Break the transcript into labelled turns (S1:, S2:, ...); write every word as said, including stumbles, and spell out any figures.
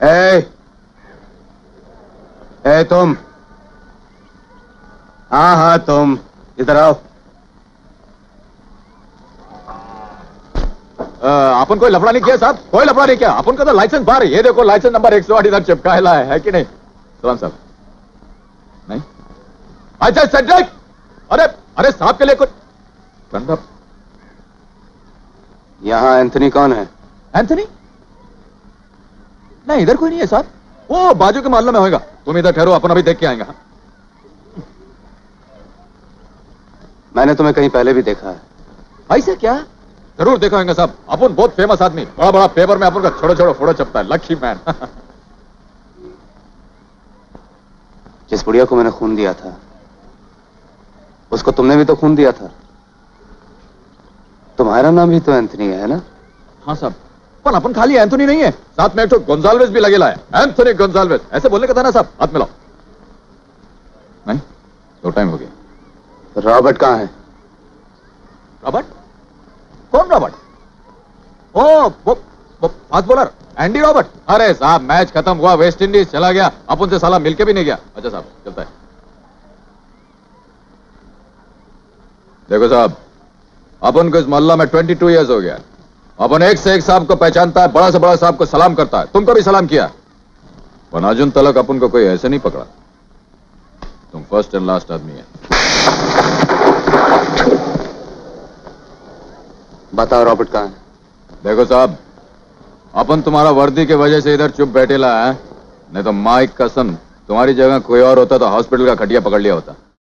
S1: ए, ए तुम, हाँ हाँ तुम इधर आओ।
S2: अपन कोई लफड़ा नहीं किया साहब, कोई लफड़ा नहीं किया। अपन का तो लाइसेंस बाहर है, ये देखो लाइसेंस नंबर एक सौ आठ इधर चिपकाया है, है कि नहीं? सलाम साहब। नहीं अच्छा सज्जक, अरे अरे साहब के लिए कुछ।
S1: यहाँ एंथनी कौन है?
S2: एंथनी? नहीं इधर कोई नहीं है साहब, वो बाजू के मोहल्ले में होगा। तुम इधर ठहरो, अपन अभी देख के आएंगे।
S1: मैंने तुम्हें कहीं पहले भी देखा है।
S2: ऐसा क्या? जरूर देखा होगा साहब, अपन बहुत फेमस आदमी, बड़ा बड़ा पेपर में अपन का छोड़ो छोड़ो फोड़ो छपता है, लकी मैन।
S1: जिस बुढ़िया को मैंने खून दिया था उसको तुमने भी तो खून दिया था। तुम्हारा नाम भी तो एंथनी है ना?
S2: हाँ साहब, पर अपन खाली एंथनी नहीं है, साथ में एक तो गोंजाल्वेस भी लगेला है। एंथनी गोंजाल्वेस ऐसे बोलने का था ना साहब, हाथ मिलाओ। नहीं दो टाइम हो गया।
S1: रॉबर्ट कहाँ है?
S2: रॉबर्ट? कौन रॉबर्ट? ओ वो वो फास्ट बॉलर एंडी रॉबर्ट। अरे साहब मैच खत्म हुआ, वेस्ट इंडीज चला गया, अपन से साला मिलके भी नहीं गया। अच्छा साहब चलता है। देखो साहब, अपन को इस मोहल्ला में बाईस इयर्स हो गया। अपन एक से एक साहब को पहचानता है, बड़ा से बड़ा साहब को सलाम करता है। तुमको भी सलाम किया, पर अर्जुन तलक अपन को कोई ऐसे नहीं पकड़ा। तुम फर्स्ट एंड लास्ट आदमी है।
S1: बताओ रॉबर्ट कहाँ है?
S2: देखो साहब, अपन तुम्हारा वर्दी के वजह से इधर चुप बैठेला है, नहीं तो माँ की कसम तुम्हारी जगह कोई और होता तो हॉस्पिटल का खटिया पकड़ लिया होता।